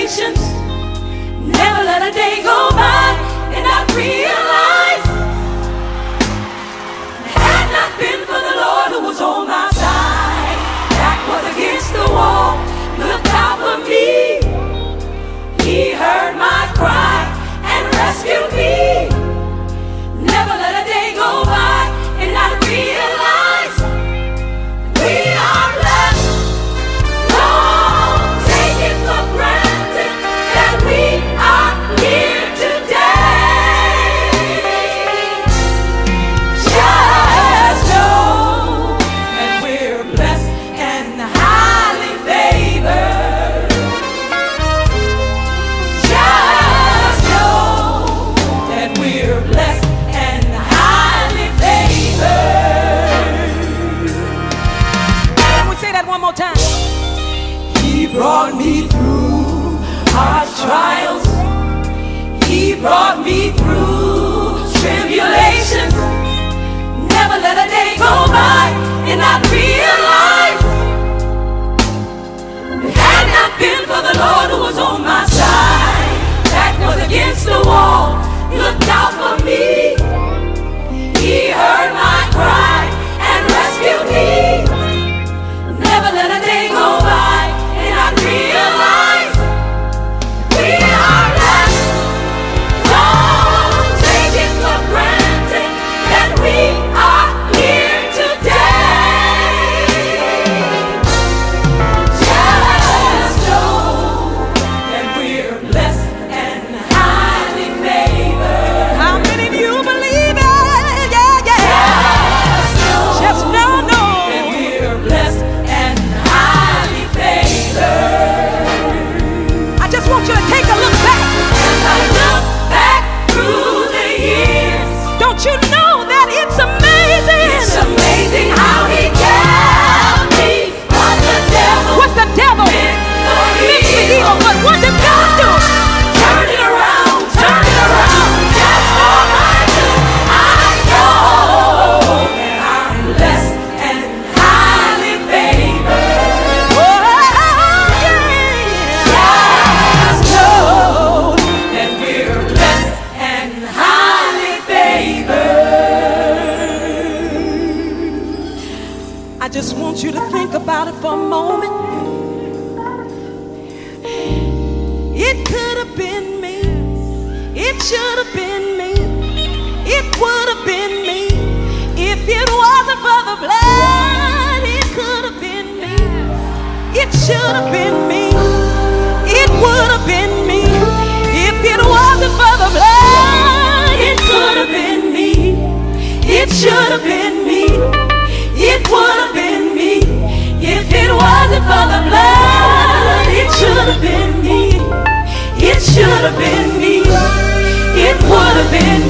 tribulations. Never let a day go by and not realize, had not been for the Lord who was on my side, back was against the wall, looked out for me. He heard my cry and rescued me. Never let a day go by and not realize we are blessed. Don't take it for granted that we are here today. Just know that we're blessed and highly favored. Just know that we're blessed and highly favored. Can we say that one more time? He brought me through hard trials. He brought me through tribulations. Never let a day go by and not realize, it had not been for the Lord who was on my side, back was against the wall, looked out for me. He heard my cry and rescued me. Never let a day go by and I realize we are blessed. Don't take it for granted that we are here today. Just know that we're blessed and highly favored. How many of you believe it? Yeah, yeah. Just know that we're blessed and highly favored. I just want you to take a look back. As I look back through the years, don't you know that it's amazing? It's amazing how he kept me. What the devil meant for evil. But what did God do? Turn it around, turn it around. Just for my good. I know that I'm blessed and highly favored. Oh, yeah. Just know that we're blessed and highly favored. I just want you to think about it for a moment. It could have been me. It should have been me. It would have been me. If it wasn't for the blood, it could have been me. It should have been me. It would have been me. If it wasn't for the blood, it could have been me. It should have been me. It would have been me. If it wasn't for the blood, it should have been me. It should have been me. It would have been